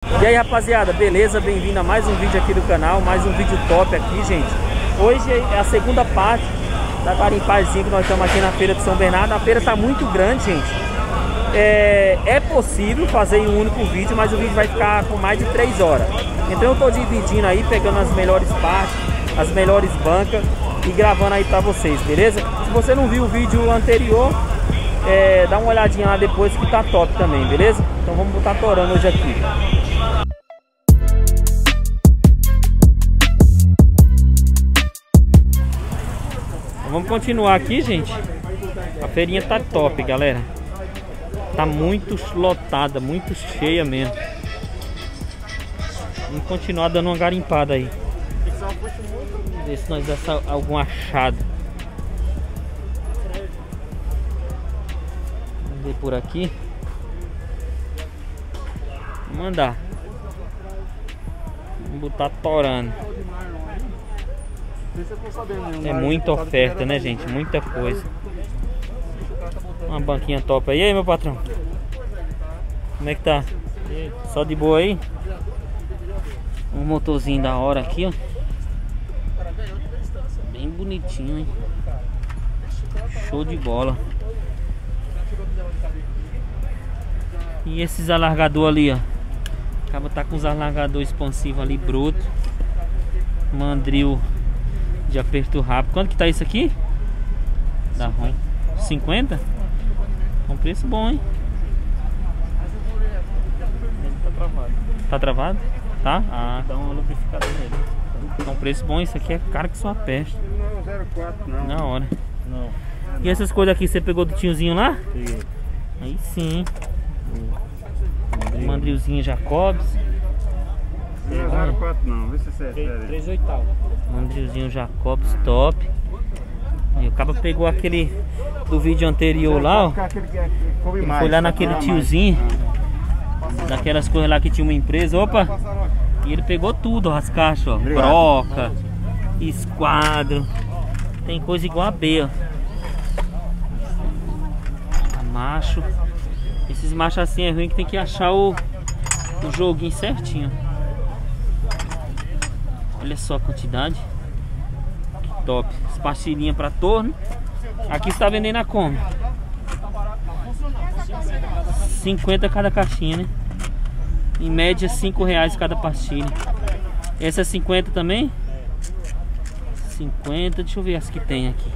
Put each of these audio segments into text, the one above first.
E aí, rapaziada, beleza? Bem-vindo a mais um vídeo aqui do canal, mais um vídeo top aqui, gente. Hoje é a segunda parte da garimpazinha que nós estamos aqui na Feira de São Bernardo. A feira tá muito grande, gente. É possível fazer em um único vídeo, mas o vídeo vai ficar com mais de 3 horas. Então eu tô dividindo aí, pegando as melhores partes, as melhores bancas e gravando aí pra vocês, beleza? Se você não viu o vídeo anterior, dá uma olhadinha lá depois que tá top também, beleza? Então vamos botar torando hoje aqui. Vamos continuar aqui, gente. A feirinha tá top, galera. Tá muito lotada, muito cheia mesmo. Vamos continuar dando uma garimpada aí. Ver se nós damos algum achado. Vamos ver por aqui. Vamos andar. Vamos botar torando. É muita oferta, né, gente? Muita coisa. Uma banquinha top aí. E aí, meu patrão? Como é que tá? Só de boa aí? Um motorzinho da hora aqui, ó. Bem bonitinho, hein? Show de bola. E esses alargador ali, ó. Acaba tá com os alargador expansivos ali, bruto. Mandril de aperto rápido. Quanto que tá isso aqui? Dá ruim. 50? Um preço bom, hein? Tá travado. Tá travado? Tá? Ah. Dá uma lubrificada nele. Então, preço bom. Isso aqui é caro que só peste. Não, 04 não. Na hora. Não. E essas coisas aqui, você pegou do tiozinho lá? Sim. Aí sim. Mandrilzinho Jacobs. Não, 04 não, vê se é 3/8. Mandrilzinho Jacobs top. E o cara pegou aquele do vídeo anterior lá, ó. Ele foi lá naquele tiozinho, daquelas coisas lá que tinha uma empresa. Opa! E ele pegou tudo, ó, as caixas, ó. Broca, esquadro. Tem coisa igual a B, ó. Macho. Esses machos assim é ruim que tem que achar o joguinho certinho. Olha só a quantidade. Que top. As pastilhinhas para torno. Aqui está vendendo a como? 50 cada caixinha, né? Em média R$5 cada pastilha. Essa é 50 também? 50, deixa eu ver as que tem aqui.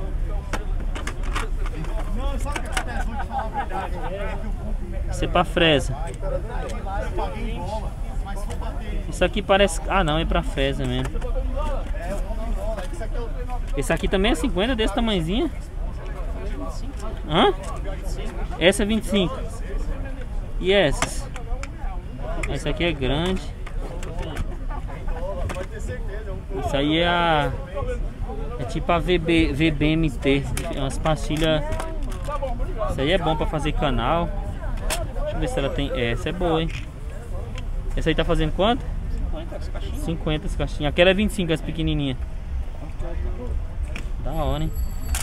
Isso é pra fresa. Isso aqui parece... Ah não, é pra fresa mesmo. Esse aqui também é 50, desse tamanhozinho. Hã? Essa é 25. E essas? Essa aqui é grande. Isso aí é a... É tipo a VBMT. É umas pastilhas. Isso aí é bom pra fazer canal. Deixa eu ver se ela tem... Essa é boa, hein? Essa aí tá fazendo quanto? 50 as caixinhas. Aquela é 25, as pequenininhas. Da hora, hein?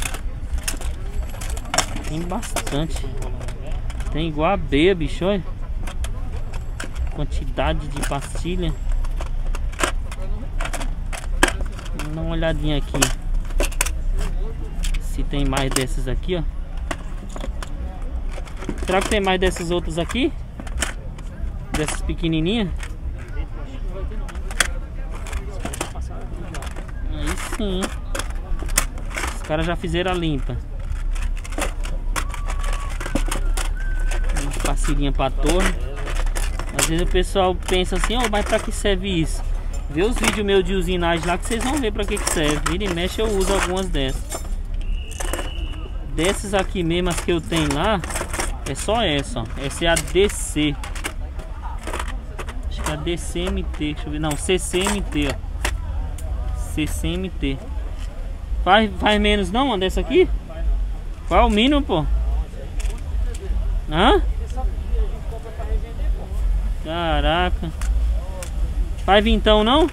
Tem bastante. Tem igual a B, bicho, olha. Quantidade de pastilha. Vamos dar uma olhadinha aqui. Se tem mais dessas aqui, ó. Será que tem mais dessas outras aqui? Dessas pequenininhas? Aí sim. Os caras já fizeram a limpa. Pastilhinha para torno. Às vezes o pessoal pensa assim, ó, mas pra que serve isso? Vê os vídeos meus de usinagem lá que vocês vão ver pra que serve. Vira e mexe eu uso algumas dessas. Dessas aqui mesmo, as que eu tenho lá, é só essa, ó. Essa é a DC. Acho que é a DCMT, deixa eu ver. Não, CCMT, ó. CCMT. Faz menos não, uma dessa aqui? Qual é o mínimo, pô? Hã? Caraca. Faz vintão não?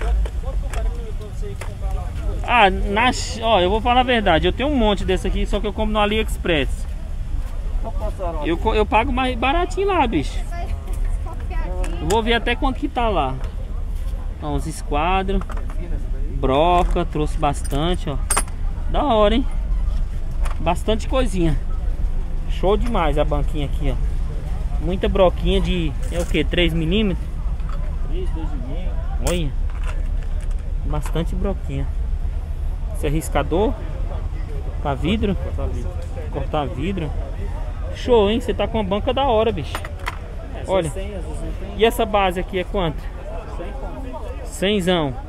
Ah, ó, eu vou falar a verdade. Eu tenho um monte desse aqui, só que eu compro no AliExpress. Eu pago mais baratinho lá, bicho. Vou ver até quanto que tá lá. Ó, uns esquadros. Broca, trouxe bastante, ó. Da hora, hein? Bastante coisinha. Show demais a banquinha aqui, ó. Muita broquinha de... É o que? 3 milímetros? 3, 2,5. Olha. Bastante broquinha. Esse é riscador. Pra vidro. Cortar vidro. Show, hein? Você tá com uma banca da hora, bicho. Olha. E essa base aqui é quanto? 100zão.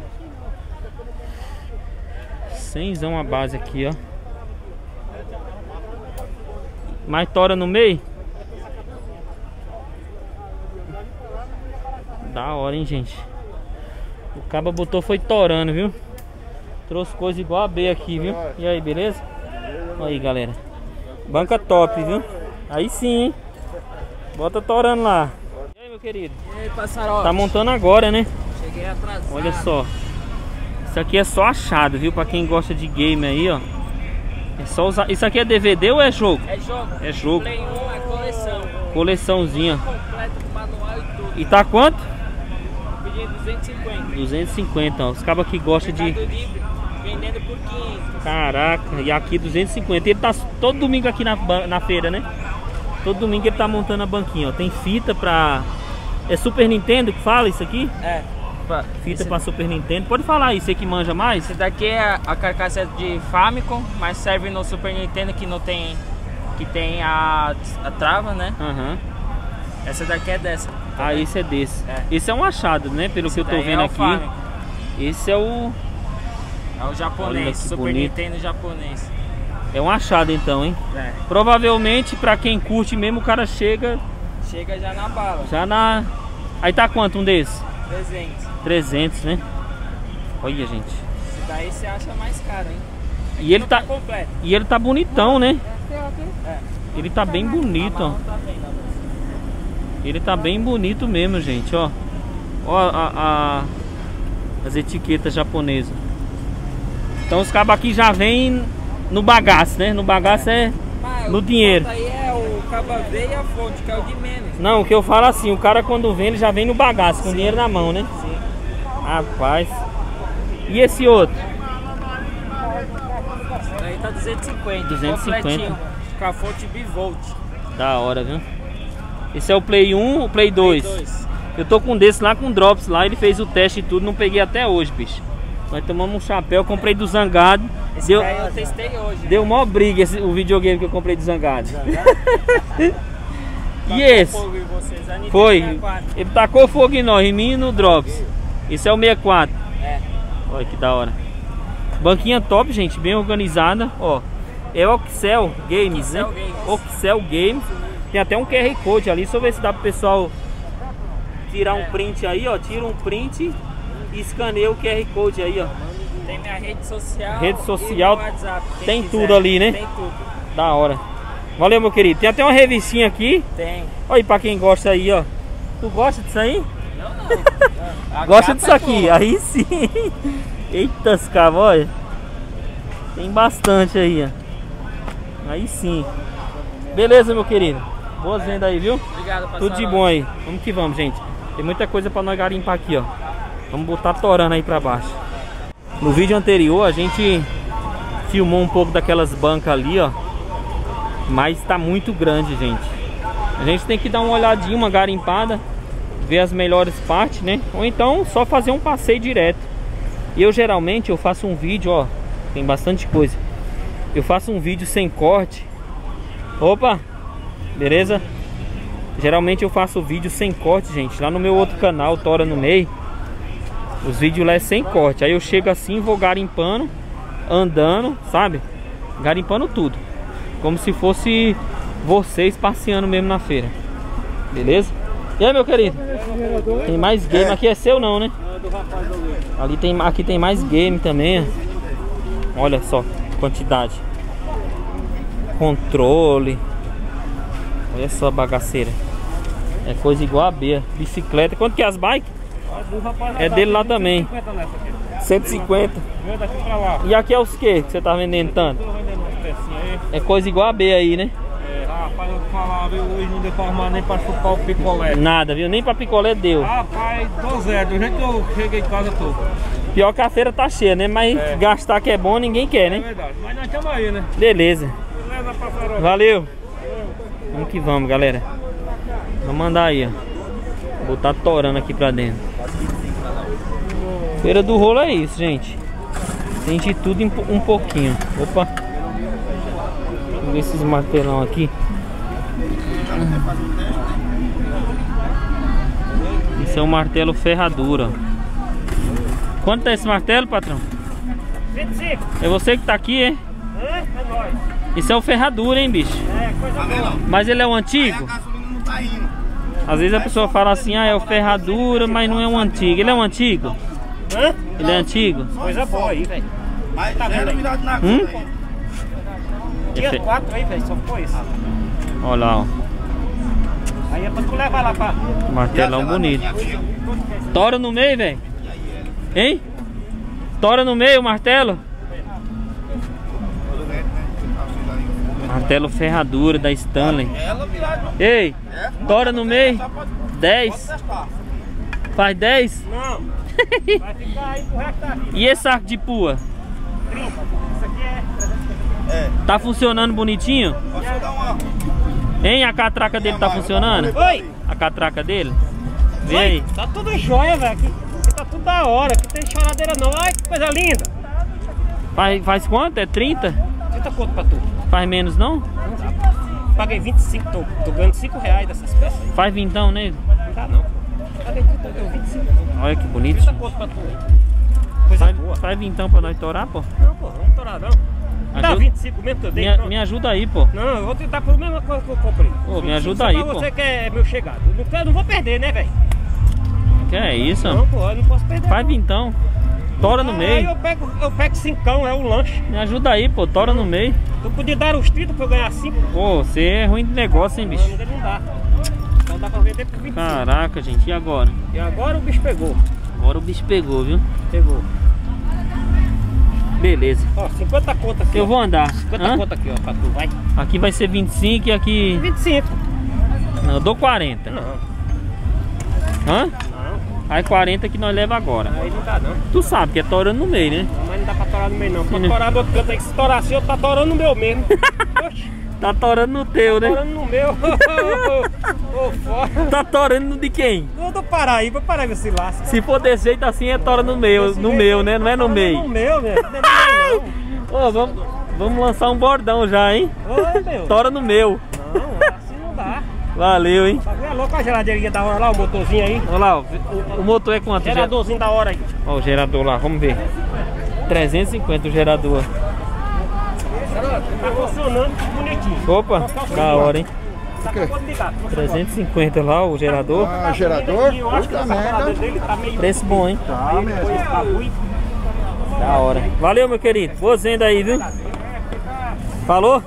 100zão a base aqui, ó. Mais tora no meio. Da hora, hein, gente. O cabo botou foi torando, viu? Trouxe coisa igual a B aqui, viu? E aí, beleza? Olha aí, galera. Banca top, viu? Aí sim, hein? Bota torando lá. E aí, meu querido? E aí, passarote? Tá montando agora, né? Cheguei atrasado. Olha só. Isso aqui é só achado, viu? Pra quem gosta de game aí, ó. É só usar. Isso aqui é DVD ou é jogo? É jogo. É jogo. Play 1 é coleção. Coleçãozinha. Completo com manual e tudo. E tá quanto? Pedi 250. 250, ó. Os cabos que gostam de... Mercado Livre, vendendo por 500. Caraca, e aqui 250. Ele tá todo domingo aqui na feira, né? Todo domingo ele tá montando a banquinha, ó. Tem fita pra... É Super Nintendo que fala isso aqui? É. Fita pra Super Nintendo. Pode falar aí, você que manja mais? Esse daqui é a carcaça de Famicom, mas serve no Super Nintendo que não tem... Que tem a trava, né? Aham. Essa daqui é dessa. Ah, esse é desse. É. Esse é um achado, né? Pelo que eu tô daí vendo é o aqui. Famicom. Esse é o... É o japonês, Olha que Super bonito. Nintendo japonês. É um achado então, hein? É. Provavelmente pra quem curte mesmo, o cara chega Chega já na bala. já na... Aí tá quanto um desses? 300. 300, né? Olha, gente. Esse daí você acha mais caro, hein? E ele Não tá... completo. E ele tá bonitão, né? É. Ele tá bem bonito, ó. Tá bem, né? Ele tá bem bonito mesmo, gente, ó. Ó as etiquetas japonesas. Então os cabos aqui já vem no bagaço, né? No bagaço é Mas no o dinheiro. que falta aí é o cabo V e a fonte, que é o de menos. Não, o que eu falo assim, o cara quando vem, ele já vem no bagaço, com dinheiro na mão, né? Sim. Rapaz. E esse outro? Esse daí tá 250. 250. Completinho, com a fonte bivolt. Da hora, viu? Esse é o Play 1 ou Play 2? Play 2. Eu tô com um desse lá com Drops lá, ele fez o teste e tudo, não peguei até hoje, bicho. Nós tomamos um chapéu, comprei do Zangado. Esse daí eu testei hoje. Deu mó briga o videogame que eu comprei do Zangado. E esse? Foi. Ele tacou fogo em nós, em mim e no Drops. Esse é o 64. É. Olha que da hora. Banquinha top, gente, bem organizada. Ó, é Oxel Games, né? Oxel Games. Tem até um QR Code ali, só ver se dá pro pessoal tirar um print aí, ó. Tira um print e escaneia o QR Code aí, ó. Tem minha rede social. Rede social, e meu WhatsApp, quem tem quiser. tudo ali, né? Tem tudo. Da hora. Valeu, meu querido. Tem até uma revistinha aqui. Tem. Olha aí pra quem gosta aí, ó. Tu gosta disso aí? Não. Gosta disso aqui? Aí sim. Eita, cabos, olha. Tem bastante aí, ó. Aí sim. Beleza, meu querido. Boas vendas aí, viu? Obrigado, pastor. Tudo de bom aí. Vamos que vamos, gente. Tem muita coisa pra nós garimpar aqui, ó. Vamos botar torando aí pra baixo. No vídeo anterior a gente filmou um pouco daquelas bancas ali, ó. Mas tá muito grande, gente. A gente tem que dar uma olhadinha, uma garimpada, ver as melhores partes, né? Ou então só fazer um passeio direto. Eu geralmente eu faço um vídeo, ó. Tem bastante coisa. Eu faço um vídeo sem corte. Opa! Beleza? Geralmente eu faço vídeo sem corte, gente. Lá no meu outro canal, Tora no Meio, os vídeos lá é sem corte. Aí eu chego assim, vou garimpando, andando, sabe? Garimpando tudo. Como se fosse vocês passeando mesmo na feira. Beleza? E aí, meu querido? Tem mais game. Aqui é seu não, né? Ali tem, aqui tem mais game também. Olha só, quantidade. Controle. Olha só a bagaceira. É coisa igual a B. Bicicleta. Quanto que é as bikes? É dele lá também. 150. E aqui é os que você tá vendendo tanto? É coisa igual a B aí, né? Rapaz, eu falava, hoje não deu pra arrumar nem pra chupar o picolé. Nada, viu? Nem pra picolé deu. Rapaz, tô zero, do jeito que eu cheguei em casa tô. Pior que a feira tá cheia, né? Mas gastar que é bom, ninguém quer, É né? verdade, mas nós estamos aí, né? Beleza. Beleza, passarola. Valeu. Vamos que vamos, galera. Vamos mandar aí, ó. Botar torando aqui pra dentro. Feira do rolo é isso, gente. Tem de tudo um pouquinho. Opa. Vamos ver esses martelão aqui. Esse é um martelo ferradura. Quanto tá esse martelo, patrão? 25. É você que tá aqui, é? É nóis. Isso é o ferradura, hein, bicho? É, coisa boa. Mas ele é o antigo? Às vezes a pessoa fala assim, ah, é o ferradura, mas não é um antigo. Ele é um antigo? Hã? Ele é antigo? Coisa boa aí, velho. Tá vendo aí? Tinha 4 aí, velho, só foi isso. Olha lá, ó. Aí é pra tu levar lá pra... Martelão bonito. Tora no meio, velho. Hein? Tora no meio o martelo. Martelo ferradura da Stanley. Ei, tora no meio. 10. Faz 10? Não. Vai ficar aí pro resto da vida. E esse arco de pua? 30. Isso aqui é... Tá funcionando bonitinho? Hein? A catraca dele tá funcionando? Oi! A catraca dele? Vê aí. Tá tudo em joia, velho. Aqui tá tudo da hora. Aqui tem choradeira não. Ai, que coisa linda. Faz quanto? É 30? 30 conto pra tu. Faz menos não? Paguei 25, tô ganhando 5 reais dessas peças. Faz vintão, né? Não dá não. Paguei 30, deu 25. Olha que bonito. 30 conto pra tu. Coisa boa. Faz vintão pra nós torar, pô. Não, pô, vamos torar não. Dá 25 mesmo que eu dei. Me ajuda aí, pô. Não, eu vou tentar por mesma coisa que eu comprei. Pô, me ajuda Só aí, pra pô. você que é meu chegado. Eu não vou perder, né, velho? Que é isso? Não, pô, eu não posso perder. Faz vintão. Tora no Aí meio. eu pego 5, é o lanche. Me ajuda aí, pô. Tora no meio. Tu podia dar os 30 pra eu ganhar 5. Pô, você é ruim de negócio, hein, bicho? Não dá. Só dá pra vender por 25. Caraca, gente. E agora? E agora o bicho pegou. Agora o bicho pegou, viu? Pegou. Beleza. Ó, 50 conto aqui. Eu vou andar. 50 Hã? conto aqui, ó, pra tu, vai. Aqui vai ser 25 e aqui... 25. Não, eu dou 40. Não, Hã? não. Aí 40 que nós leva agora. Aí não dá não. Tu sabe que é torando no meio, né? Mas não dá pra torar no meio não. Pra Sim, né? torar do outro canto aí, que se torar assim, eu tá torando no meu mesmo. Oxi, Tá torando no teu, né? torando no meu. Ô, fora. Tá torando no de quem? Do Paraíba, Paraíba se lasca. Se for desse jeito assim, é tora no meu, Desse no jeito, meu, né? Não é no torando meio. No meu, velho. Não é no meio Ô, vamos lançar um bordão já, hein? não. Ô, meu. Tora no meu. Não, assim não dá. Valeu, hein? Tá vendo louco a geladeirinha da hora lá, o motorzinho aí? Olha lá, ó, o motor é quanto? Geradorzinho da hora aí. Ó, o gerador lá, vamos ver. 350 o gerador. Tá funcionando bonitinho. Opa, da hora, hein? Tá acabando de ligar. 350 lá o gerador. Ah, gerador? Eu acho que essa parada dele tá meio... Preço bom, hein? Tá mesmo. Da hora. Valeu, meu querido. Boa venda aí, viu? Falou?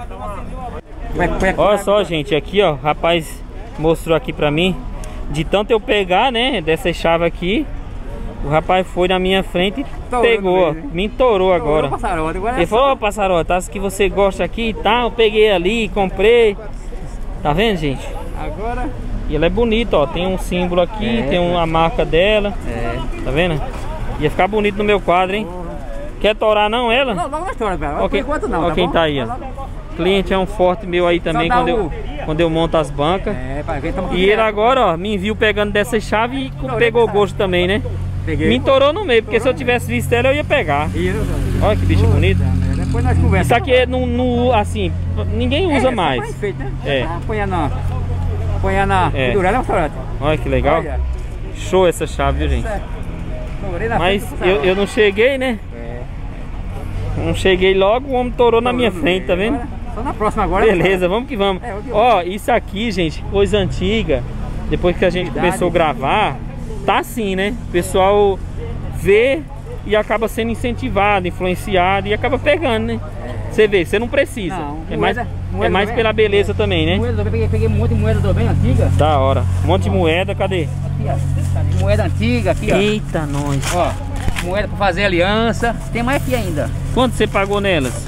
Olha só, gente, aqui, ó, rapaz mostrou aqui pra mim. De tanto eu pegar, né, dessa chave aqui, o rapaz foi na minha frente e pegou, ó, me entorou agora. Ele falou, ó, Passarote, acho que você gosta aqui e tal, eu peguei ali, comprei. Tá vendo, gente? Agora... E ela é bonita, ó, tem um símbolo aqui, tem uma marca dela. Tá vendo? Ia ficar bonito no meu quadro, hein? Quer torar não, ela? Não, não tora, velho. Ó, Por enquanto não, ó tá quem bom? tá aí, ó. Cliente é um forte meu aí também Só dá quando eu monto as bancas. É, pra ver, tamo E ele agora, ó, me viu pegando dessa chave e pegou gosto também, né? Peguei. Me entorou no meio, porque se eu tivesse visto ela eu ia pegar. Olha que bicho bonito. Depois nós conversamos. Isso aqui é assim, ninguém usa mais. Mais feito, né? É. Põe na É. pendurada, restaurante. Olha que legal. Olha. Show essa chave, viu, gente? Mas eu não cheguei, né? Não cheguei logo, o homem torou na minha frente, tá vendo? Só na próxima agora. Beleza, vamos que vamos. Ó, isso aqui, gente, coisa antiga. Depois que a gente começou a gravar, tá assim, né? O pessoal vê e acaba sendo incentivado, influenciado e acaba pegando, né? Você vê, você não precisa. Não, é mais moeda pela beleza também, né? Moeda, eu peguei um monte de moeda também antiga. Da hora. Um monte de moeda, cadê? Aqui, ó. Moeda antiga, aqui, ó. Eita, nós. Ó, moeda pra fazer aliança. Tem mais aqui ainda. Quanto você pagou nelas?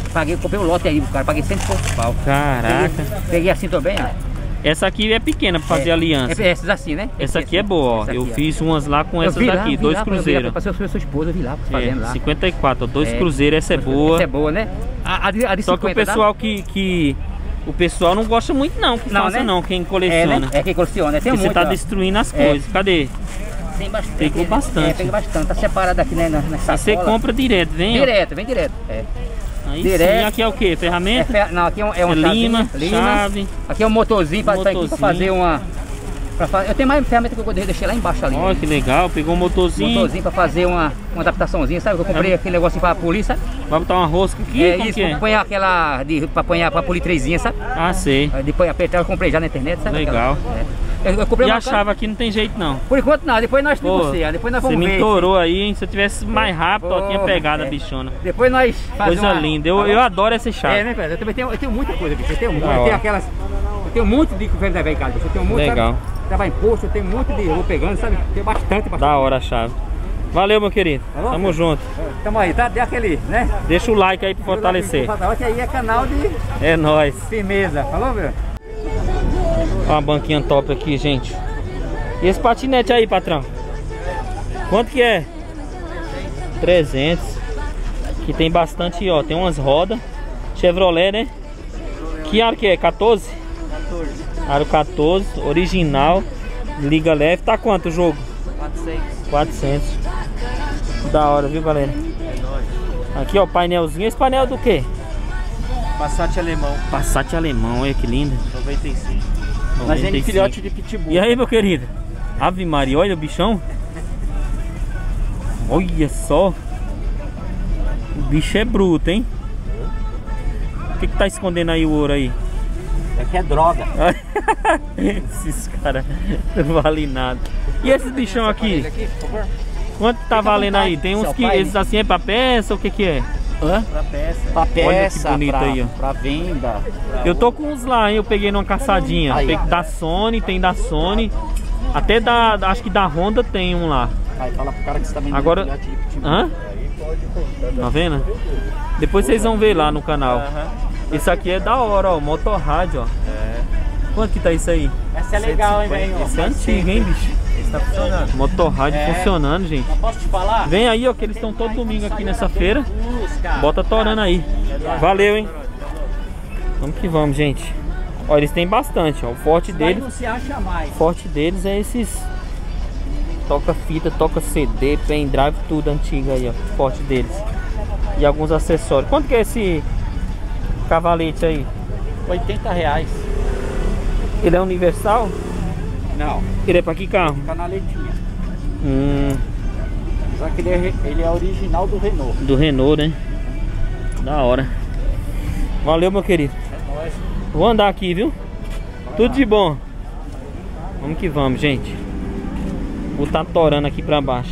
Paguei, comprei um lote aí, cara. Paguei 100 e poucos pau. Caraca. Peguei assim também, ó. Essa aqui é pequena pra fazer aliança. Essas assim, né? Essa aqui é boa, ó. Eu fiz umas lá com essas daqui, 2 cruzeiros. Passei a sua esposa, eu vi lá, fazendo lá. 54, ó, 2 cruzeiros, essa é boa. Essa é boa, né? A de Só 50, que o pessoal o pessoal não gosta muito não, que faça né? não, quem coleciona. É quem coleciona, tem porque muito, você tá destruindo as coisas. Cadê? Tem bastante. Pegou bastante. Pegou bastante, tá separado aqui, né, nessa você compra direto, vem? Vem direto. Aí direto. sim, aqui é o que? Ferramenta? Não, aqui é um lima, chave. Aqui é um motorzinho pra fazer uma... Eu tenho mais ferramenta que eu deixei lá embaixo ali. Olha que legal, pegou um motorzinho. Motorzinho pra fazer uma adaptaçãozinha, sabe? Eu comprei aquele negocinho pra polir, sabe? Vai botar uma rosca aqui? Como que é? Põe aquela pra polir trezinha, sabe? Ah, sei. Depois apertar, eu comprei já na internet, sabe? Legal. Eu comprei e a chave aqui não tem jeito não. Por enquanto não, depois nós vamos ver. Depois nós vamos ver. Você me torou aí, hein? Se eu tivesse mais rápido, ó, tinha pegado a bichona. Depois nós fazemos coisa linda, eu adoro essa chave. Né, velho? Eu tenho muita coisa, bicho. Eu tenho aquelas... Eu tenho muito de velho da velha casa, bicho. Eu tenho muito, legal. Trabalho em posto, eu tenho muito de... Eu vou pegando, sabe? Tem bastante. Da hora a chave. Valeu, meu querido. Tá tamo junto. Tamo aí, tá? Dê aquele, né? Deixa o like aí pra fortalecer. Que aí é canal de... É nóis. Firmeza. Falou, meu? Olha uma banquinha top aqui, gente. E esse patinete aí, patrão? Quanto que é? 300. Aqui tem bastante, ó. Tem umas rodas. Chevrolet, né? Que aro que é? 14? 14. Aro 14, original. Liga leve. Tá quanto o jogo? 400. Da hora, viu, galera? É nóis. Aqui, ó, painelzinho. Esse painel é do quê? Passat alemão. Passat alemão, olha que lindo. 95. Nós temos filhote de pitbull. E aí, meu querido? Ave Maria, olha o bichão. Olha só. O bicho é bruto, hein? O que tá escondendo aí o ouro aí? Aqui é droga. Esses caras não valem nada. E esses bichão aqui? Quanto tá valendo aí? Tem uns que esses assim é pra peça ou o que é? Hã? Pra peça. Pra peça, olha que bonito aí, ó. Pra venda. Eu tô com uns lá, hein? Eu peguei numa caçadinha. Aí, da Sony, tem da Sony. Até acho que da Honda tem um lá. Aí fala pro cara que você tá vendendo. Agora... Hã? Tá vendo? Depois vocês vão ver lá no canal. Esse aqui é da hora, ó. Motorrádio, ó. Quanto que tá isso aí? Essa é legal, hein, velho? Esse é antigo, hein, bicho? Esse tá funcionando. Motorrádio funcionando, gente. Posso te falar? Vem aí, ó, que eles estão todo domingo aqui nessa feira. Bota torando aí. Valeu, hein? Vamos que vamos, gente. Ó, eles têm bastante, ó. O forte deles... Não se acha mais. O forte deles é esses... Toca fita, toca CD, pendrive, tudo antigo aí, ó. O forte deles. E alguns acessórios. Quanto que é esse cavalete aí? R$80. Ele é universal? Não. Ele é pra que carro? Canaletinha. Só que ele é original do Renault. Do Renault, né? Da hora. Valeu, meu querido. É nóis. Vou andar aqui, viu? Tudo de bom. Vamos que vamos, gente. Vou estar torando aqui pra baixo.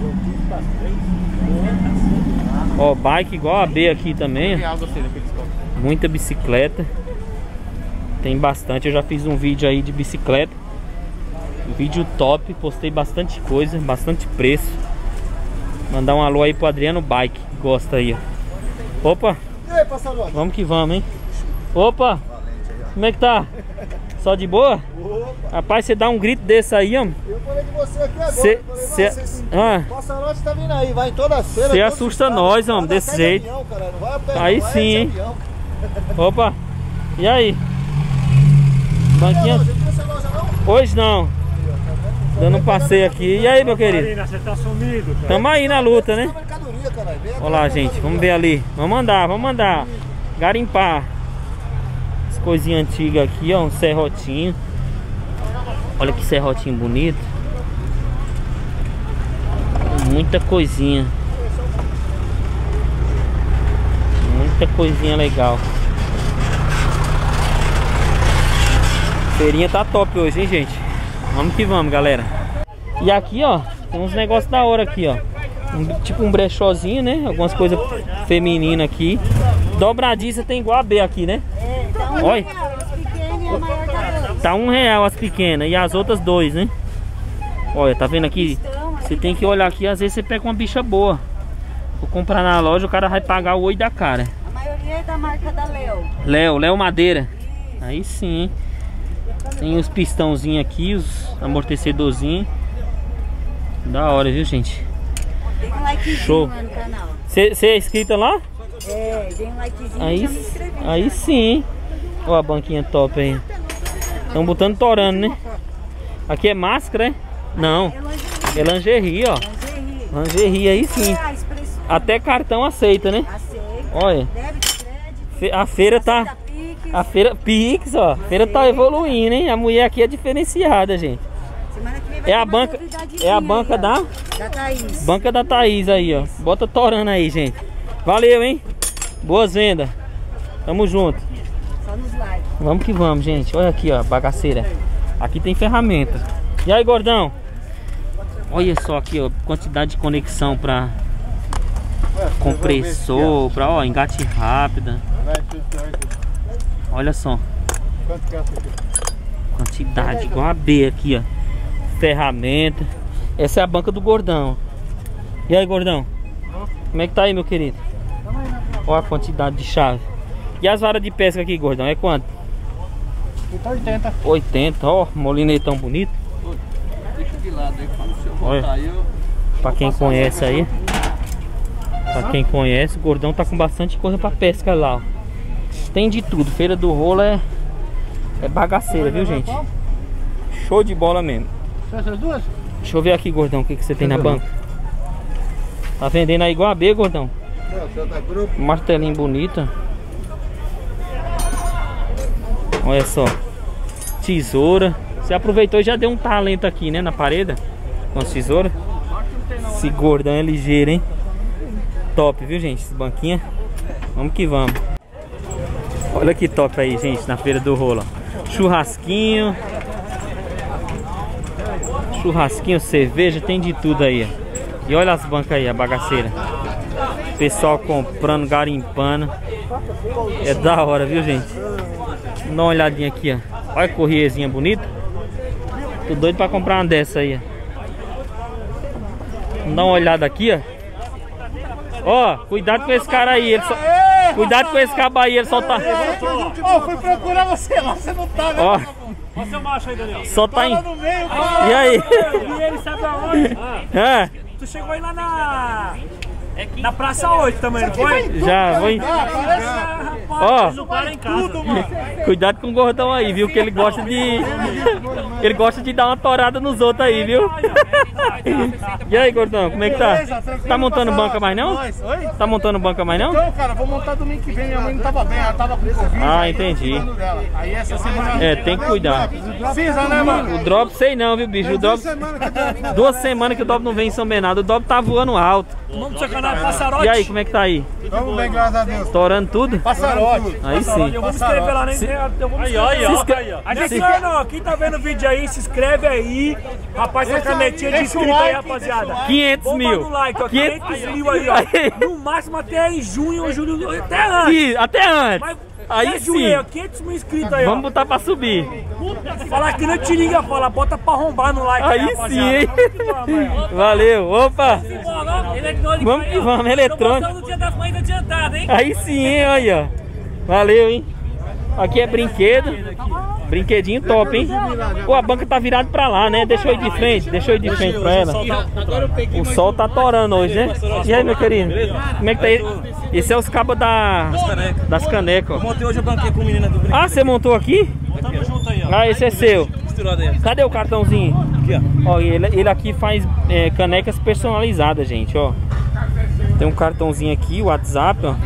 Ó, bike igual a B aqui também. Muita bicicleta. Tem bastante. Eu já fiz um vídeo aí de bicicleta. Um vídeo top. Postei bastante coisa, bastante preço. Mandar um alô aí pro Adriano Bike, que gosta aí, ó. Opa! E aí, passarote? Vamos que vamos, hein? Opa! Como é que tá? Só de boa? Opa. Rapaz, você dá um grito desse aí, ó. Eu falei de você aqui agora. O passarote tá vindo aí, vai em toda feira. Você assusta nós, homem, desse jeito. Aí sim, hein? Opa! E aí? Banquinha? Hoje não. Dando um passeio aqui. E aí, meu querido? Você tá sumido, cara. Tamo aí na luta, né? Olha lá, gente. Vamos ver ali. Vamos andar. Garimpar. As coisinhas antigas aqui, ó. Um serrotinho. Olha que serrotinho bonito. Muita coisinha. Muita coisinha legal. Feirinha tá top hoje, hein, gente? Vamos que vamos, galera. E aqui, ó, tem uns negócios da hora aqui, ó. Tipo um brechózinho, né? Algumas coisas femininas aqui. Dobradiça tem igual a B aqui, né? Olha. Tá R$1 as pequenas e as outras 2, né? Olha, tá vendo aqui? Você tem que olhar aqui, às vezes você pega uma bicha boa. Vou comprar na loja, o cara vai pagar o olho da cara. A maioria da marca da Léo Madeira. Aí sim. Tem os pistãozinhos aqui, os amortecedorzinhos. Da hora, viu, gente? Dê um likezinho. Show. Lá no canal. Você é inscrita lá? É, dê um likezinho. Aí, já me inscrevi, aí sim. Ó a banquinha top aí. Estão botando torando, né? Aqui é máscara, é? Não. É lingerie, ó. Lingerie aí sim. Até cartão aceita, né? Aceita. Olha. A feira tá... A feira Pix, ó. A feira tá evoluindo, hein? A mulher aqui é diferenciada, gente. Semana que vem vai é a banca, é a banca da Thaís. Banca da Thaís aí, ó. Bota torando aí, gente. Valeu, hein? Boas vendas. Tamo junto. Só nos likes. Vamos que vamos, gente. Olha aqui, ó, bagaceira. Aqui tem ferramenta. E aí, gordão? Olha só aqui, ó, quantidade de conexão pra compressor, pra, ó, engate rápida. Olha só. Quantidade, igual a B aqui, ó. Ferramenta. Essa é a banca do gordão. E aí, gordão? Como é que tá aí, meu querido? Olha a quantidade de chave. E as varas de pesca aqui, gordão, é quanto? 80. 80, ó, molinetão bonito. Deixa de lado aí, quando o senhor olha, voltar aí, pra quem conhece aí. Pra quem conhece, o gordão tá com bastante coisa pra pesca lá, ó. Tem de tudo, feira do rolo é bagaceira, viu, gente? Show de bola mesmo. Essas duas? Deixa eu ver aqui, gordão, o que você tem na banca. Tá vendendo aí igual a B, gordão? Martelinho bonito. Olha só. Tesoura. Você aproveitou e já deu um talento aqui, né, na parede com as tesouras. Esse gordão é ligeiro, hein? Top, viu, gente? Esse banquinha. Vamos que vamos. Olha que top aí, gente, na feira do rolo. Churrasquinho. Churrasquinho, cerveja, tem de tudo aí. E olha as bancas aí, a bagaceira. Pessoal comprando, garimpando. É da hora, viu, gente? Dá uma olhadinha aqui, ó. Olha a corriezinha bonita. Tô doido pra comprar uma dessa aí, ó. Dá uma olhada aqui, ó. Ó, cuidado com esse cara aí. Ele só... Cuidado com esse cabo aí, ele só tá... Ó, fui procurar você lá, você não tá, né? Ó. Olha seu macho aí, Daniel. Só tá em... no meio, E aí? E ele sabe aonde? É. Tu chegou aí lá na Praça 8 também, não foi? Já, vou... Ó, Não para em casa. cuidado com o gordão aí, viu? Que ele gosta de... Ele gosta de dar uma torada nos outros aí, viu? E aí, gordão, como é que tá? Tá montando banca mais não? Oi? Tá montando banca mais não? Então, cara, vou montar domingo que vem. Minha mãe não tava bem, ela tava com Covid. Ah, entendi. Aí essa semana... É, tem que cuidar. Precisa, né, mano? O drop sei não, viu, bicho? O drop... 2 semanas que o drop não vem em São Bernardo. O drop tá voando alto. Vamos pro seu canal Passarote. E aí, como é que tá aí? Vamos bem, graças a Deus. Torando tudo? Passarote. Aí sim. Eu vou me inscrever lá, né? Eu vou me inscrever. Atenção, quem tá vendo o vídeo aí, se inscreve aí. Rapaz, essa canetinha de inscrito aí, rapaziada. 500 mil. No like, ó, 500 mil aí, ó. No máximo até em junho ou julho, até antes. Até antes. Mas Aí até sim. junho, 500 mil inscritos aí, ó. Vamos botar pra subir. Fala que não te liga, fala, bota pra arrombar no like Aí sim, hein? Valeu, opa. Vamos que vamos, eletrônico. Aí sim, hein, olha. Valeu, hein. Aqui é brinquedo. Brinquedinho top, hein. Pô, a banca tá virada pra lá, né. Deixa eu ir de frente, pra ela. O sol tá torando hoje, né. E aí, meu querido, como é que tá aí? Esse é os cabos das canecas, ó. Eu montei hoje a banquinha com o menino do brinquedo. Ah, você montou aqui? Tamo junto aí, ó. Ah, esse é seu. Misturado aí. Cadê o cartãozinho? Aqui, ó. Ó, ele aqui faz canecas personalizadas, gente, ó. Tem um cartãozinho aqui, o WhatsApp, ó.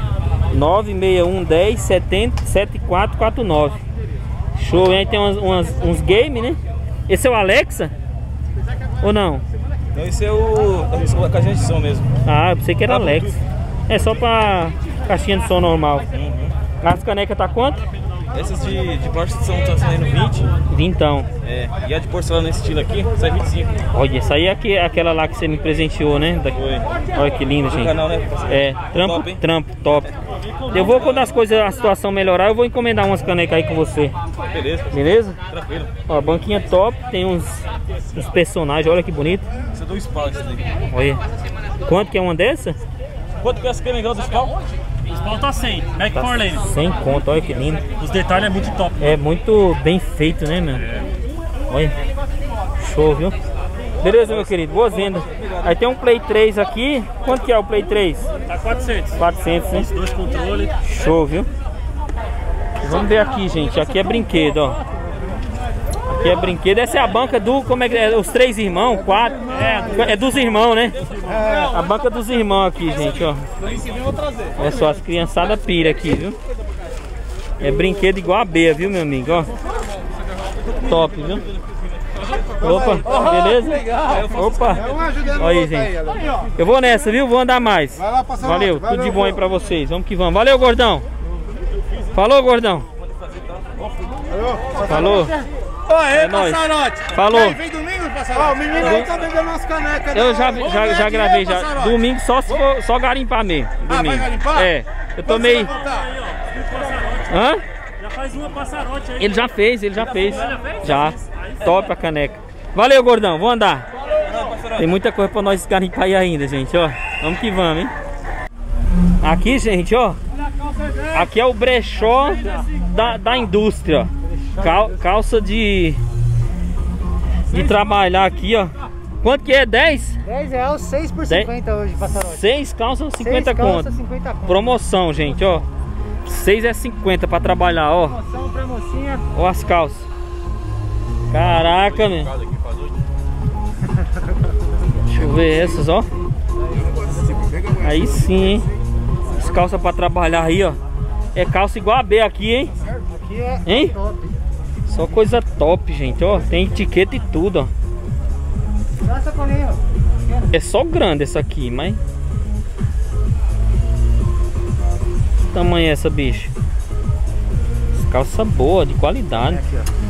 96110 7449. Show, hein? Tem uns games, né? Esse é o Alexa? Ou não? Então esse é a caixinha de som mesmo. Ah, eu pensei que era Alexa. É só pra caixinha de som normal. As canecas tá quanto? Essas de plástico estão saindo 20. Vintão. É, e a de porcelana nesse estilo aqui sai 25. Olha, essa aí é aquela lá que você me presenteou, né? Foi. Olha que linda, gente. Canal, né? É, trampo, top. Eu vou, quando as coisas, a situação melhorar, eu vou encomendar umas canecas aí com você. Beleza. Beleza? Tranquilo. Ó, banquinha top, tem uns personagens, olha que bonito. Isso é do Spawn, isso daí. Olha. Quanto que é uma dessa? Quanto que é essa que é legal do Spawn? Os pau tá 100, McFarlane. 100 conto, olha que lindo. Os detalhes é muito top. É muito bem feito, né, meu? Olha. Show, viu? Beleza, meu querido, boas vendas. Aí tem um Play 3 aqui. Quanto que é o Play 3? Tá 400. 400, né? Os dois controles. Show, viu? Vamos ver aqui, gente. Aqui é brinquedo, ó. Aqui é brinquedo. Essa é a banca do... Como é que é? Os 3 irmãos? 4? É dos irmãos, né? A banca dos irmãos aqui, gente, ó. É só as criançadas pira aqui, viu? É brinquedo igual a beia, viu, meu amigo? Ó. Top, viu? Opa, beleza? Opa. Olha aí, gente. Eu vou nessa, viu? Vou andar mais. Valeu, tudo de bom aí pra vocês. Vamos que vamos. Valeu, gordão. Falou, gordão. Falou. É Passarote. Falou. Vem domingo, Passarote. O menino aí tá vendendo umas canecas. Eu já gravei já. Domingo só garimpar mesmo. Domingo. Vai garimpar? É. Eu tomei. Hã? Já faz uma Passarote aí. Ele já fez. Já. Top a caneca. Valeu, gordão. Vou andar. Tem muita coisa pra nós garimpar aí ainda, gente, ó. Vamos que vamos, hein? Aqui, gente, ó. Aqui é o brechó da indústria, ó. Calça de trabalhar aqui, ó. Quanto que é? 10? 10 reais, 6 por 50 hoje, Passarote. 6 calças, 50 conto. 50 conto. Promoção, gente, ó. 6 é 50 pra trabalhar, ó. Promoção pra mocinha. Ó as calças. Caraca, meu. Deixa eu ver essas, ó. Aí sim, hein. As calças pra trabalhar aí, ó. É calça igual a B aqui, hein. Aqui é hein? top. Só coisa top, gente, ó. Tem etiqueta e tudo, ó. Nossa, colinho. É só grande essa aqui, mas... Que tamanho é essa, bicho? Calça boa, de qualidade. Aqui, ó.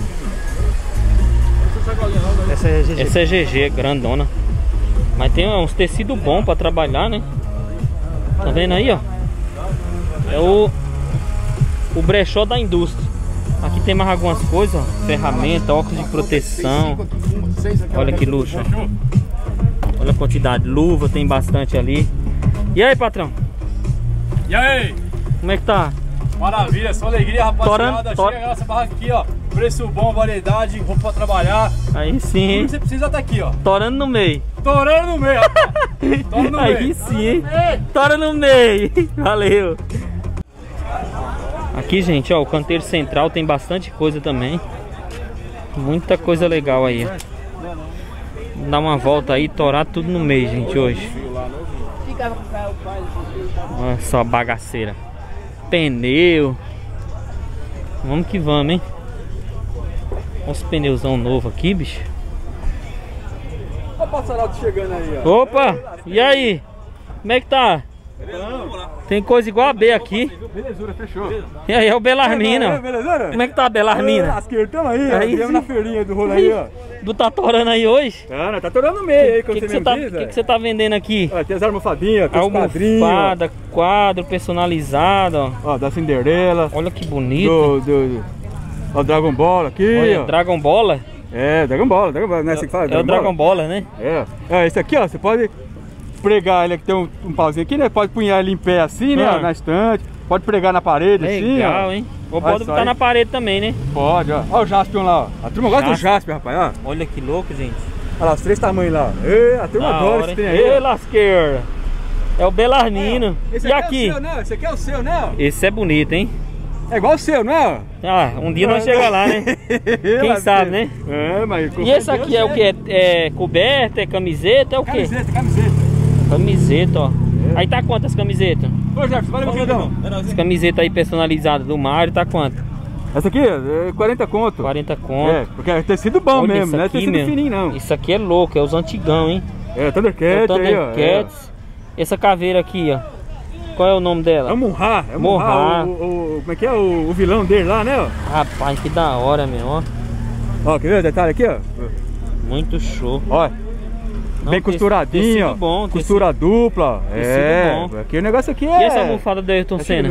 Essa é GG. Essa é GG, grandona. Mas tem uns tecidos bons pra trabalhar, né? Tá vendo aí, ó? É o brechó da indústria. Aqui tem mais algumas coisas, ó. Ferramenta, óculos de proteção. Olha que luxo, ó. Olha a quantidade. Luva tem bastante ali. E aí, patrão? E aí? Como é que tá? Maravilha, só alegria, rapaziada. Chega a nossa barraca aqui, ó. Preço bom, variedade, roupa pra trabalhar. Aí sim, hein? Tudo que você precisa tá aqui, ó. Torando no meio. Torando no meio, rapaz. Torando no meio. Aí sim, hein? Tora no meio. Valeu. Aqui, gente, ó, o canteiro central tem bastante coisa também. Muita coisa legal aí. Vamos dar uma volta aí e torar tudo no meio, gente, hoje. Olha só a bagaceira. Pneu. Vamos que vamos, hein? Olha os pneuzão novo aqui, bicho. Olha o Passarote chegando aí, ó. Opa! E aí? Como é que tá? Tem coisa igual a B aqui. Belezura, fechou. E aí é o Belarmina. Belezura? Como é que tá a Belarmina? Asqueirtamos aí, ó. Aí Viemos sim. na feirinha do rolo aí, ó. Do tá torando aí hoje? Tá torando no meio aí, O quando que você você mesmo diz, tá vendendo aqui? ó, tem as almofadinhas, tem os quadrinhos. Almofada, quadro personalizado, ó. Ó, da Cinderela. Olha que bonito. Ó, Dragon Ball aqui, Olha, ó. Dragon Ball. É, Dragon Ball, não é assim que fala? É o Dragon Ball, né? É, esse aqui, ó, você pode pregar ele aqui, tem um pauzinho aqui, né? Pode punhar ele em pé assim, né? Na estante. Pode pregar na parede assim, ó. Legal, hein? Ou pode botar na parede também, né? Pode, ó. Ó o Jaspion lá, ó. A turma gosta do Jaspion, rapaz, ó. Olha que louco, gente. Olha lá, os 3 tamanhos lá. Ei, a turma adora esse trem aí. Ei, lasqueira. É o Belarmino. Esse E aqui aqui? é o seu, né? Esse aqui é o seu, né? Esse é bonito, hein? É igual o seu, não é? Ah, um dia nós chegamos lá, né? Quem sabe, né? É, mas... E esse aqui é o que? É coberta, é camiseta, é o quê? Camiseta. Camiseta, ó. Aí tá quantas camisetas? Ô, Jefferson, valeu, meu queridão. Essa camiseta aí personalizada do Mario tá quanto? Essa aqui é 40 conto. 40 conto. É, porque é tecido bom Olha mesmo, não é aqui, tecido fininho, não. Isso aqui é louco, é os antigão, hein? É, Thundercat, É o aí, ó. Thundercats. Essa caveira aqui, ó. Qual é o nome dela? É o Monra. É o Monra. Como é que é? O vilão dele lá, né? Ó. Rapaz, que da hora, meu, ó. Ó, quer ver o detalhe aqui, ó? Muito show. Ó. Não, Bem costuradinho, tecido ó. bom, Costura dupla. Tecido bom. Aqui o negócio aqui é... E essa almofada do Ayrton Senna?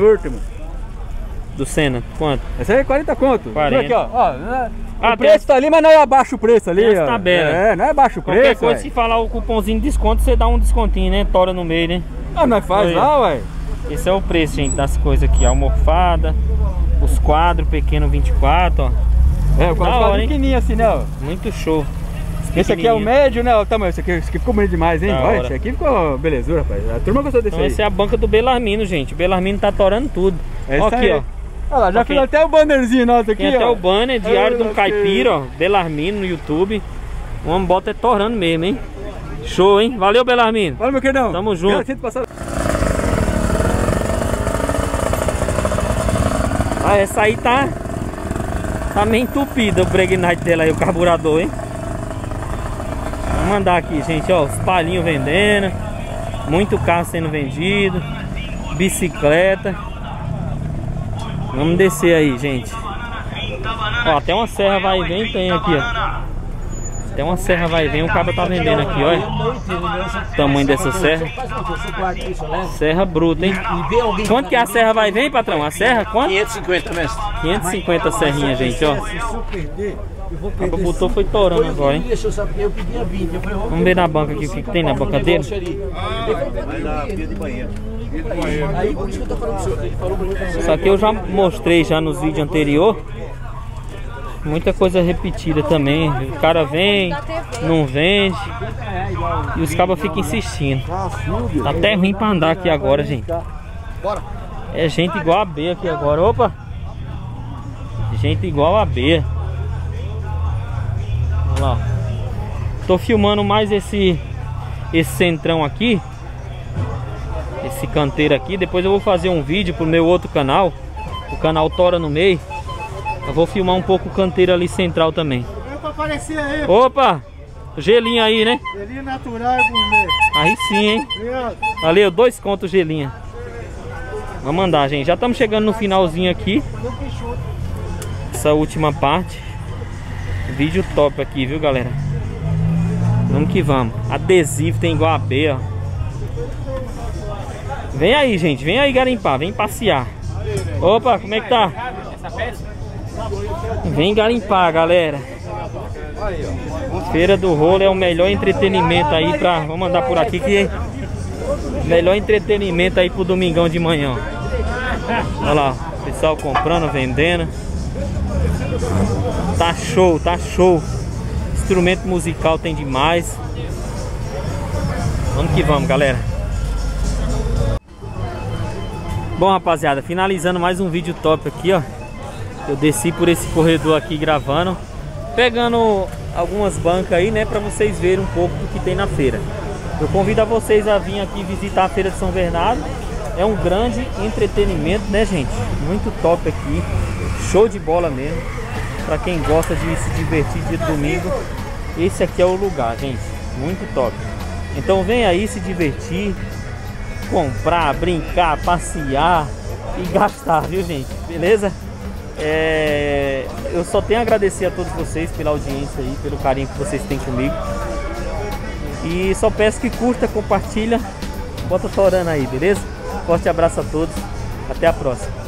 Do Senna, quanto? Essa aí é 40 conto. 40. Aqui, ó. O preço tem tá ali, mas não é abaixo o preço ali, tem as ó. tabelas. É, não é abaixo o preço, Qualquer coisa, ué. se falar o cupomzinho de desconto, você dá um descontinho, né? Tora no meio, né? Ah, nós faz Aí. lá, ué. Esse é o preço, gente, das coisas aqui. Almofada, os quadros pequeno 24, ó. É, o quadro pequenininho assim, né? Ó. Muito show. Esse aqui é o médio, né? O tamanho. Esse aqui ficou bonito demais, hein? Olha, esse aqui ficou belezura, rapaz. A turma gostou desse então, aí. Essa é a banca do Belarmino, gente. O Belarmino tá torando tudo. É ó aqui, aí. ó. Olha lá, já fiz até o bannerzinho nosso aqui, tem até ó. o banner, Diário de um Caipira, ó. Belarmino no YouTube. O homem bota é torrando mesmo, hein? Show, hein? Valeu, Belarmino. Valeu, meu queridão. Tamo junto. Ah, essa aí tá meio entupida, o breguinite dela aí, o carburador, hein? Vou mandar aqui, gente, ó, os palinhos vendendo, muito carro sendo vendido, bicicleta. Vamos descer aí, gente. Ó, até uma serra vai e vem, tem aqui, ó. Até uma serra vai e vem, o cara tá vendendo aqui, olha. O tamanho dessa serra. Serra bruta, hein? Quanto que é a serra vai e vem, patrão? A serra, quanto? 550, mestre. 550 serrinha, gente, ó. O botou foi torando agora, hein? Vamos ver na banca aqui o que tem na banca dele. Isso aqui eu já mostrei já nos vídeos anteriores. Muita coisa repetida também. O cara vem, não vende e os cabas ficam insistindo. Tá até ruim pra andar aqui agora, gente. É gente igual a B aqui agora. Opa! Gente igual a B. Olha lá. Tô filmando mais esse centrão aqui, esse canteiro aqui. Depois eu vou fazer um vídeo pro meu outro canal, o canal Tora no Meio. Eu vou filmar um pouco o canteiro ali central também. Opa! Gelinho aí, né? Gelinho natural e gourmet. Aí sim, hein? Valeu, 2 contos gelinho. Vamos mandar, gente. Já estamos chegando no finalzinho aqui. Essa última parte. Vídeo top aqui, viu, galera? Vamos que vamos. Adesivo tem igual a B, ó. Vem aí, gente. Vem aí garimpar. Vem passear. Opa, como é que tá? Vem garimpar, galera. Feira do Rolo é o melhor entretenimento aí pra... Vamos andar por aqui que... Melhor entretenimento aí pro domingão de manhã. Olha lá, o pessoal comprando, vendendo. Tá show, tá show. Instrumento musical tem demais. Vamos que vamos, galera. Bom, rapaziada, finalizando mais um vídeo top aqui, ó. Eu desci por esse corredor aqui gravando, pegando algumas bancas aí, né, pra vocês verem um pouco do que tem na feira. Eu convido a vocês a vir aqui visitar a Feira de São Bernardo. É um grande entretenimento, né, gente? Muito top aqui. Show de bola mesmo. Pra quem gosta de se divertir de domingo, esse aqui é o lugar, gente. Muito top. Então vem aí se divertir, comprar, brincar, passear e gastar, viu, gente? Beleza? Eu só tenho a agradecer a todos vocês pela audiência aí, pelo carinho que vocês têm comigo. E só peço que curta, compartilha, bota torando aí, beleza? Forte abraço a todos, até a próxima.